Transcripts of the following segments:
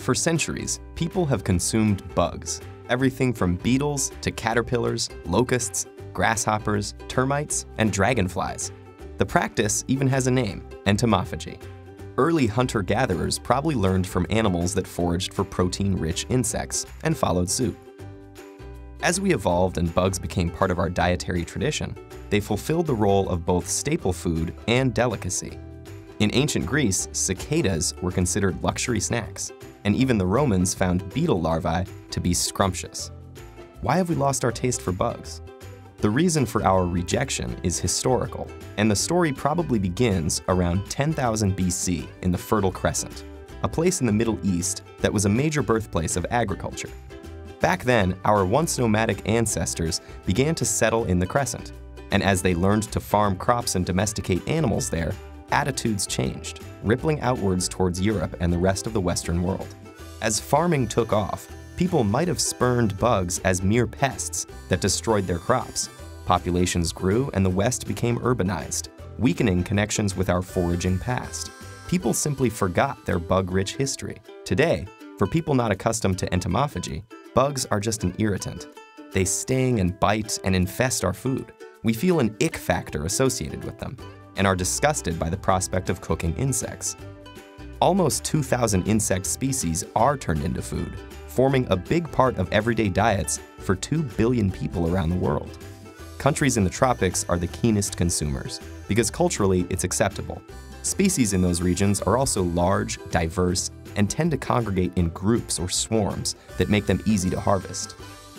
For centuries, people have consumed bugs, everything from beetles to caterpillars, locusts, grasshoppers, termites, and dragonflies. The practice even has a name, entomophagy. Early hunter-gatherers probably learned from animals that foraged for protein-rich insects and followed suit. As we evolved and bugs became part of our dietary tradition, they fulfilled the role of both staple food and delicacy. In ancient Greece, cicadas were considered luxury snacks, and even the Romans found beetle larvae to be scrumptious. Why have we lost our taste for bugs? The reason for our rejection is historical, and the story probably begins around 10,000 BC in the Fertile Crescent, a place in the Middle East that was a major birthplace of agriculture. Back then, our once nomadic ancestors began to settle in the Crescent, and as they learned to farm crops and domesticate animals there, attitudes changed, rippling outwards towards Europe and the rest of the Western world. As farming took off, people might have spurned bugs as mere pests that destroyed their crops. Populations grew and the West became urbanized, weakening connections with our foraging past. People simply forgot their bug-rich history. Today, for people not accustomed to entomophagy, bugs are just an irritant. They sting and bite and infest our food. We feel an ick factor associated with them and are disgusted by the prospect of cooking insects. Almost 2,000 insect species are turned into food, forming a big part of everyday diets for 2 billion people around the world. Countries in the tropics are the keenest consumers, because culturally it's acceptable. Species in those regions are also large, diverse, and tend to congregate in groups or swarms that make them easy to harvest.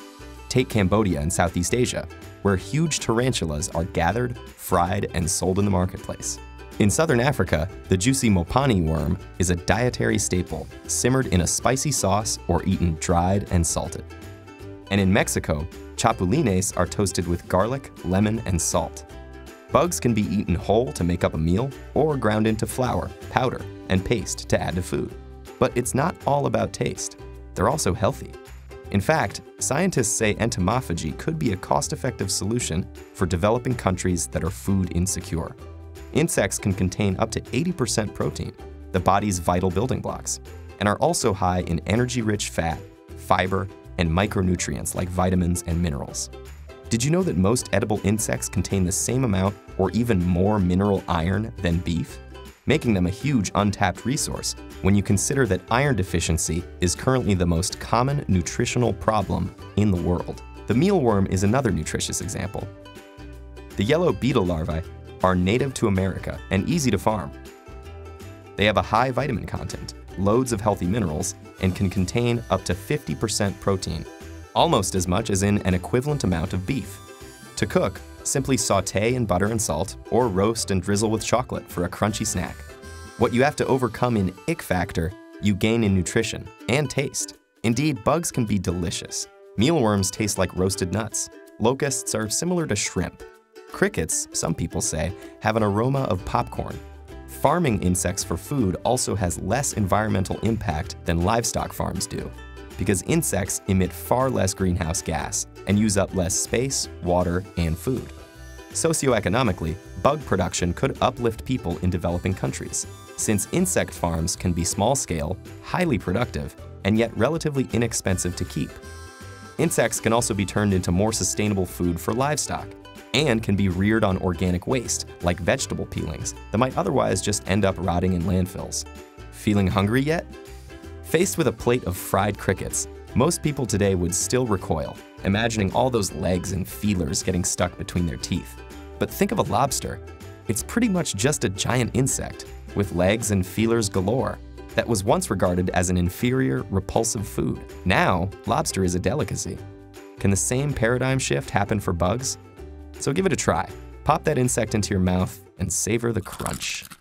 Take Cambodia in Southeast Asia, where huge tarantulas are gathered, fried, and sold in the marketplace. In southern Africa, the juicy mopani worm is a dietary staple, simmered in a spicy sauce or eaten dried and salted. And in Mexico, chapulines are toasted with garlic, lemon, and salt. Bugs can be eaten whole to make up a meal, or ground into flour, powder, and paste to add to food. But it's not all about taste. They're also healthy. In fact, scientists say entomophagy could be a cost-effective solution for developing countries that are food insecure. Insects can contain up to 80% protein, the body's vital building blocks, and are also high in energy-rich fat, fiber, and micronutrients like vitamins and minerals. Did you know that most edible insects contain the same amount or even more mineral iron than beef? Making them a huge untapped resource when you consider that iron deficiency is currently the most common nutritional problem in the world. The mealworm is another nutritious example. The yellow beetle larvae are native to America and easy to farm. They have a high vitamin content, loads of healthy minerals, and can contain up to 50% protein, almost as much as in an equivalent amount of beef. To cook, simply sauté in butter and salt, or roast and drizzle with chocolate for a crunchy snack. What you have to overcome in ick factor, you gain in nutrition and taste. Indeed, bugs can be delicious. Mealworms taste like roasted nuts. Locusts are similar to shrimp. Crickets, some people say, have an aroma of popcorn. Farming insects for food also has less environmental impact than livestock farms do, because insects emit far less greenhouse gas and use up less space, water, and food. Socioeconomically, bug production could uplift people in developing countries, since insect farms can be small-scale, highly productive, and yet relatively inexpensive to keep. Insects can also be turned into more sustainable food for livestock, and can be reared on organic waste, like vegetable peelings, that might otherwise just end up rotting in landfills. Feeling hungry yet? Faced with a plate of fried crickets, most people today would still recoil, imagining all those legs and feelers getting stuck between their teeth. But think of a lobster. It's pretty much just a giant insect, with legs and feelers galore, that was once regarded as an inferior, repulsive food. Now, lobster is a delicacy. Can the same paradigm shift happen for bugs? So give it a try. Pop that insect into your mouth and savor the crunch.